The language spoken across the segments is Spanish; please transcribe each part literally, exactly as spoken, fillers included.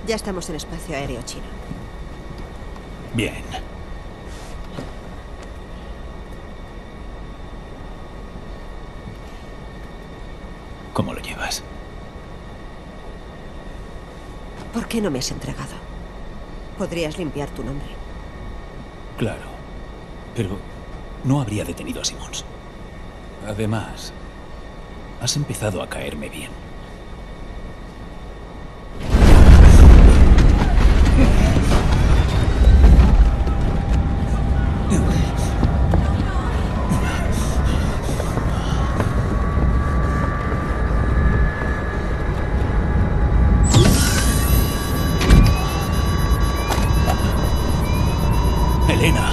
Ya estamos en espacio aéreo chino. Bien. ¿Cómo lo llevas? ¿Por qué no me has entregado? Podrías limpiar tu nombre. Claro, pero no habría detenido a Simmons. Además, has empezado a caerme bien. Elena.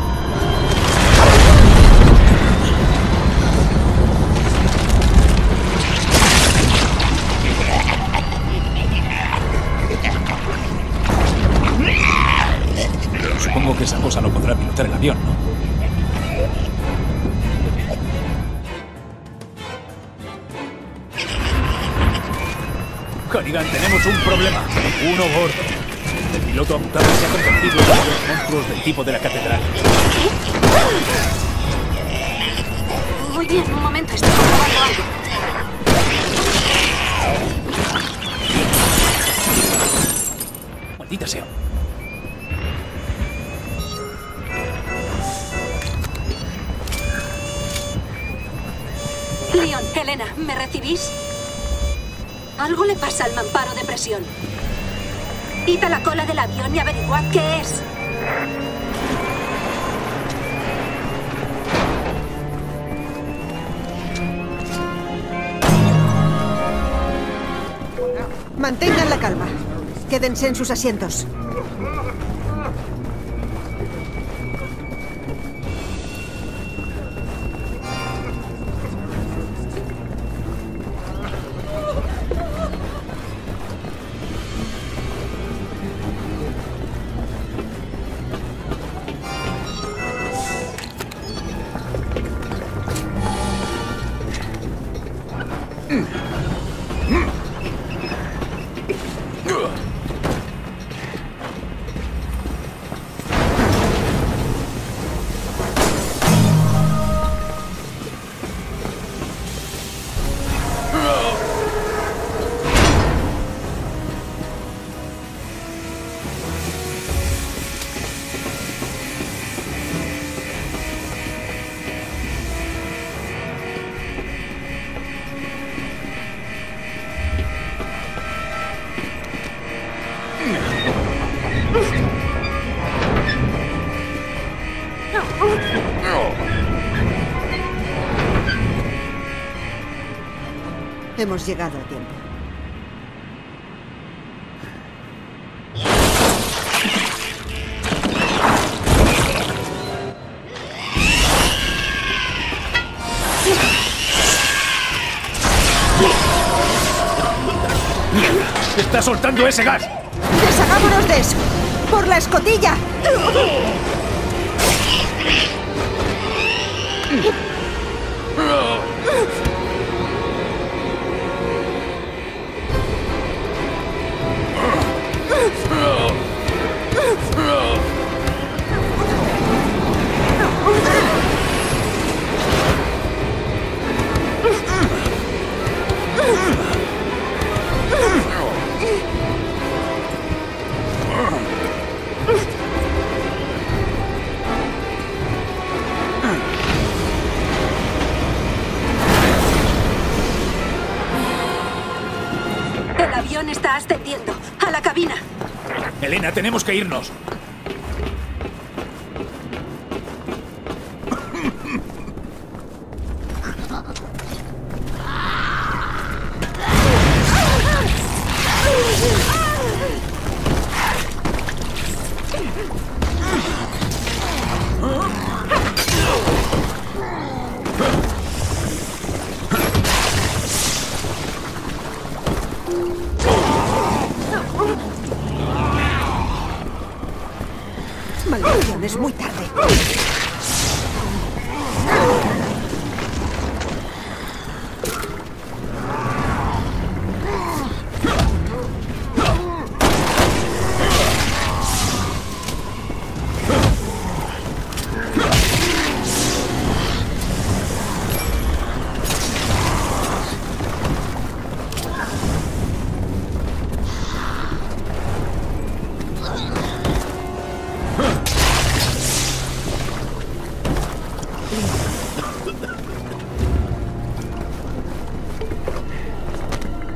Supongo que esa cosa no podrá pilotar el avión, ¿no? Hannigan, tenemos un problema. Uno gordo. El piloto amputado se ha convertido en uno de los monstruos del tipo de la catedral. Muy bien, un momento, estoy comprobando algo. Maldita sea. Leon, Helena, ¿me recibís? Algo le pasa al mamparo de presión. Id a la cola del avión y averiguad qué es. Mantengan la calma. Quédense en sus asientos. Hemos llegado a tiempo. ¡Mierda! ¡Está soltando ese gas! ¡Deshagámonos de eso! ¡Por la escotilla! El avión está ascendiendo. ¡A la cabina! Elena, tenemos que irnos. Maldición, es muy tarde.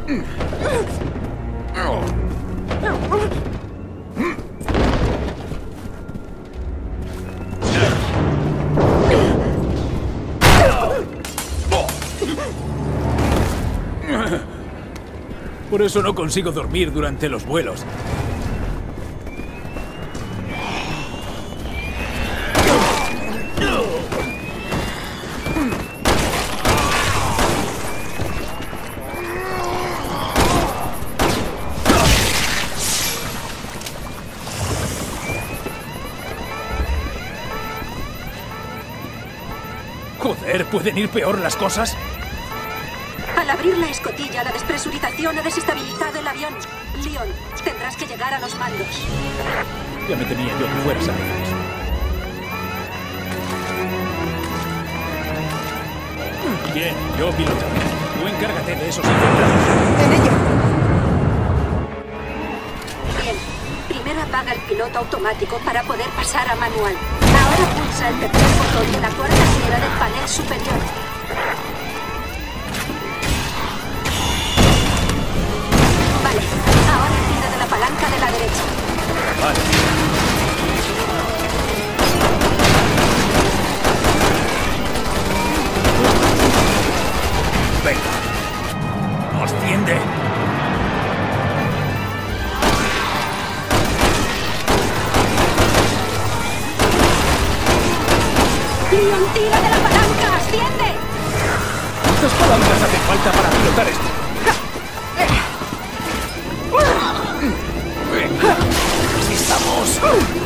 Por eso no consigo dormir durante los vuelos. Joder, ¿pueden ir peor las cosas? Al abrir la escotilla, la despresurización ha desestabilizado el avión. Leon, tendrás que llegar a los mandos. Ya me temía yo que fueras a hacer eso. Bien, yo pilotaré. Tú encárgate de esos infiltrados. ¡En ello! Bien, primero apaga el piloto automático para poder pasar a manual. Ahora pulsa el tercer botón de la cuarta hilera del panel superior. Vale, ahora tira de la palanca de la derecha. Vale. Venga. ¡Asciende! ¡Leon, tira de la palanca! ¡Asciende! ¿Cuántas palancas hacen falta para pilotar esto? Venga, aquí estamos.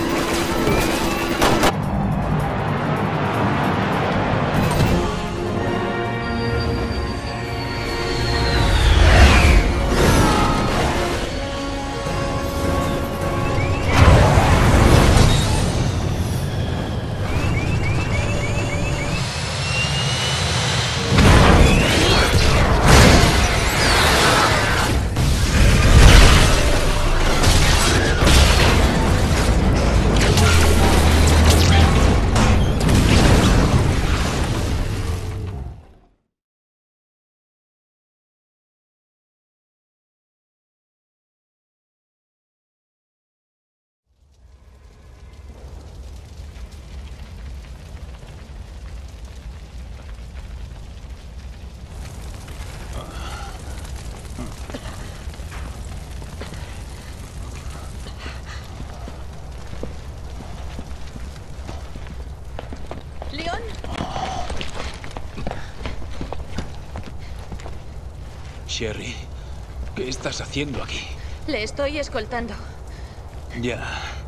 ¿Leon? Sherry, ¿qué estás haciendo aquí? Le estoy escoltando. Ya.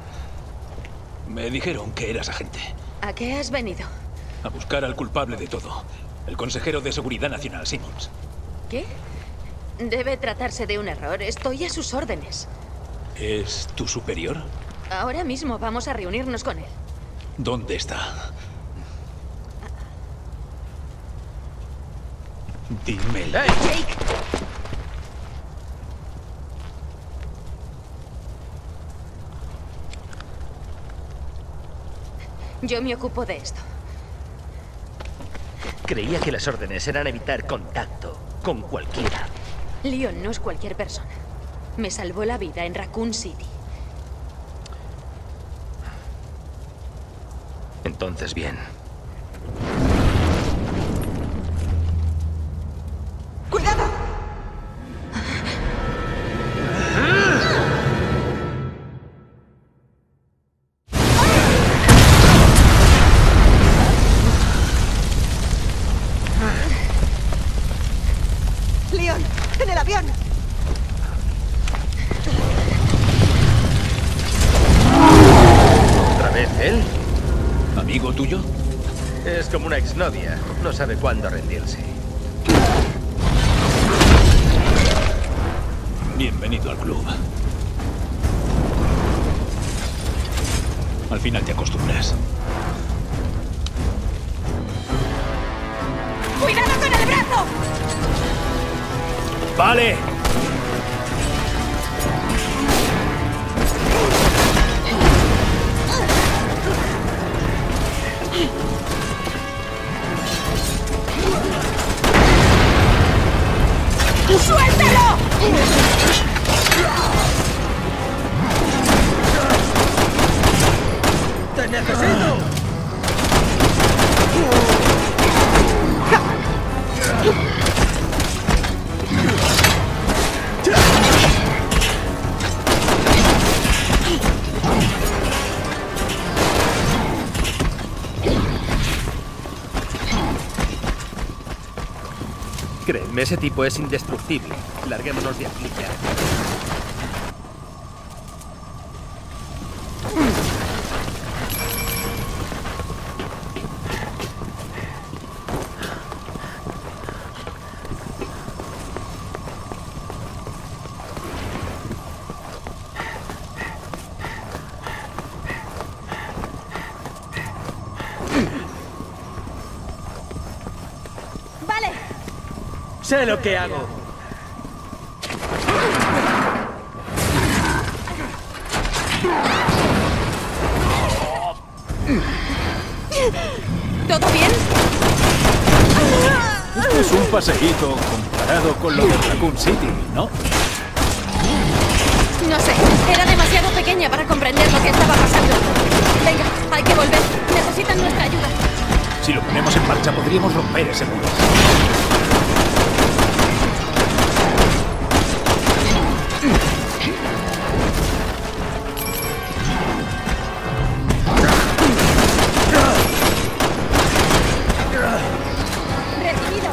Me dijeron que eras agente. ¿A qué has venido? A buscar al culpable de todo. El consejero de Seguridad Nacional, Simmons. ¿Qué? Debe tratarse de un error. Estoy a sus órdenes. ¿Es tu superior? Ahora mismo vamos a reunirnos con él. ¿Dónde está? Dímelo. ¡Hey, Jake! Yo me ocupo de esto. Creía que las órdenes eran evitar contacto con cualquiera. Leon no es cualquier persona. Me salvó la vida en Raccoon City. Entonces, bien. ¡Cuidado! Leon, en el avión. ¿Otra vez él? ¿Amigo tuyo? Es como una exnovia. No sabe cuándo rendirse. Bienvenido al club. Al final te acostumbras. ¡Cuidado con el brazo! ¡Vale! ¡Suéltalo! ¡Te necesito! Créeme, ese tipo es indestructible. Larguémonos de aquí ya. Vale. Sé lo que hago. ¿Todo bien? Esto es un paseíto comparado con lo de Raccoon City, ¿no? No sé, era demasiado pequeña para comprender lo que estaba pasando. Venga, hay que volver. Necesitan nuestra ayuda. Si lo ponemos en marcha, podríamos romper ese muro. Recibido.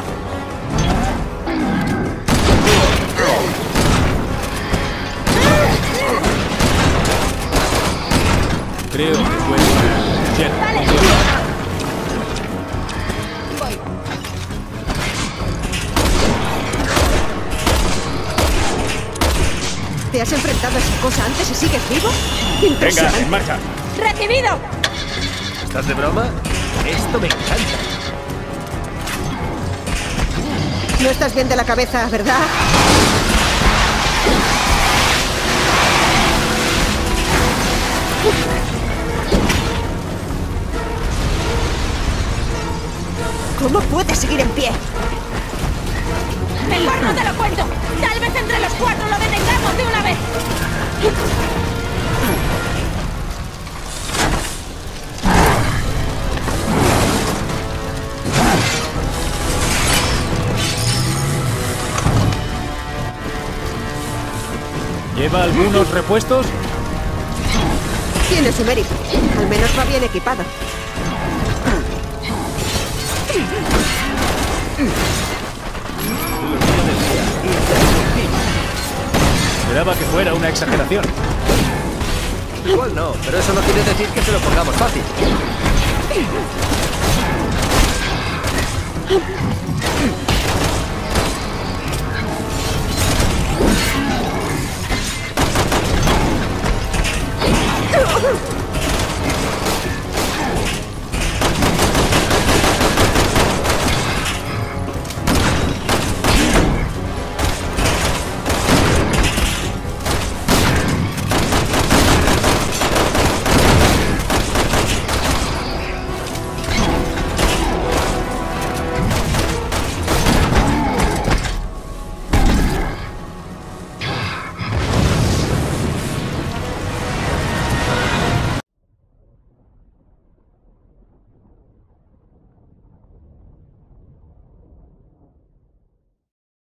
Creo que puede ser. Bien. Vale. Voy. ¿Te has enfrentado a esa cosa antes y sigues vivo? Venga, Impresionante. en marcha. ¡Recibido! ¿Estás de broma? Esto me encanta. No estás bien de la cabeza, ¿verdad? ¿Cómo puedes seguir en pie? Mejor no te lo cuento. Tal vez entre los cuatro lo detengamos de una vez. ¿Lleva algunos repuestos? Tiene su mérito. Al menos va bien equipado. Esperaba que fuera una exageración. Igual no, pero eso no quiere decir que se lo pongamos fácil.